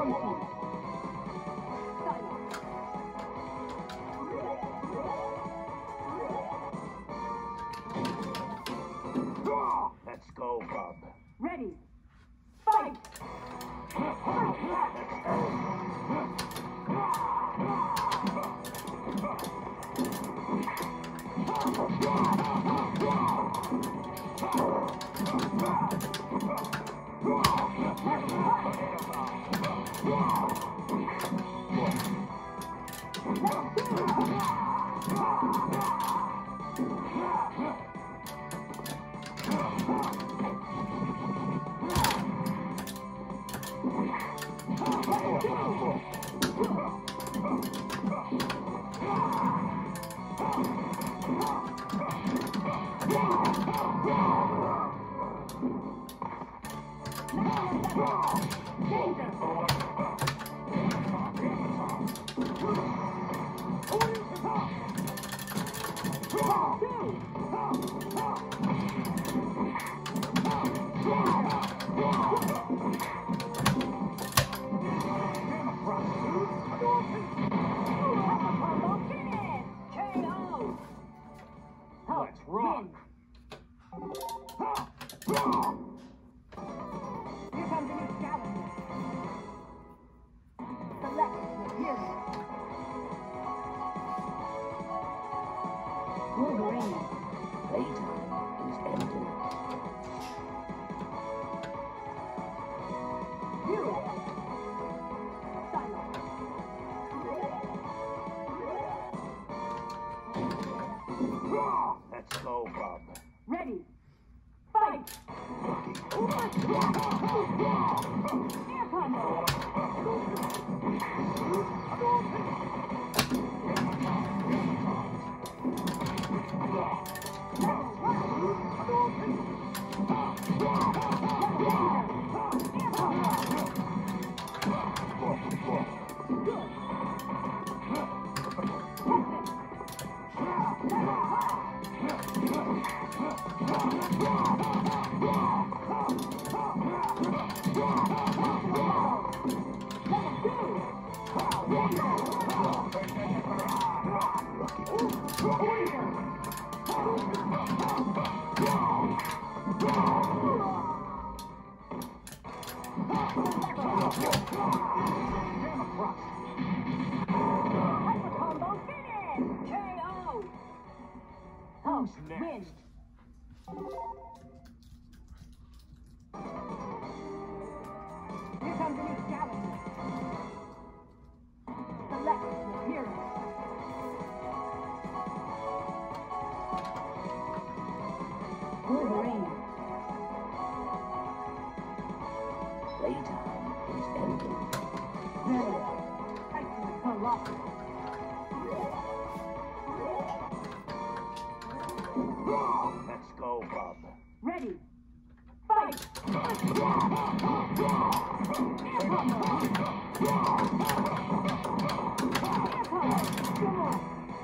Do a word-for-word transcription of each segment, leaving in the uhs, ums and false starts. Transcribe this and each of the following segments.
War Machine. Let's go, bub. Ready. Fight! Let's rock. Here comes a new challenger. Select your hero. Wolverine. Playtime is ended. Hero. Silence. Let's go, bub. Ready. Fight! Air combo! Who's next? Here comes a new challenger. Select your hero. Wolverine. Playtime is ended. Ready. Titan Colossus. Let's go, bub. Ready. Fight! Air combo! Air combo! Come on!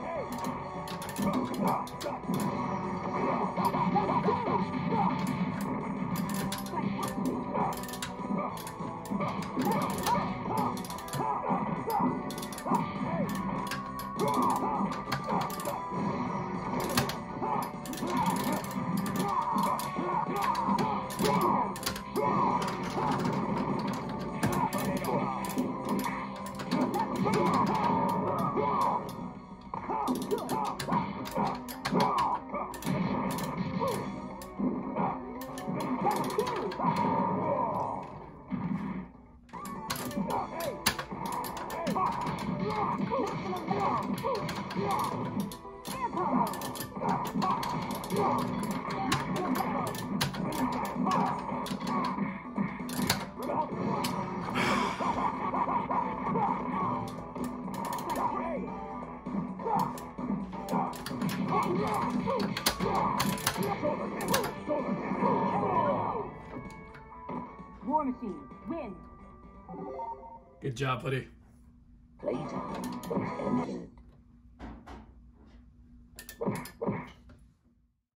War Machine, win! Good job, buddy. Playtime is ended.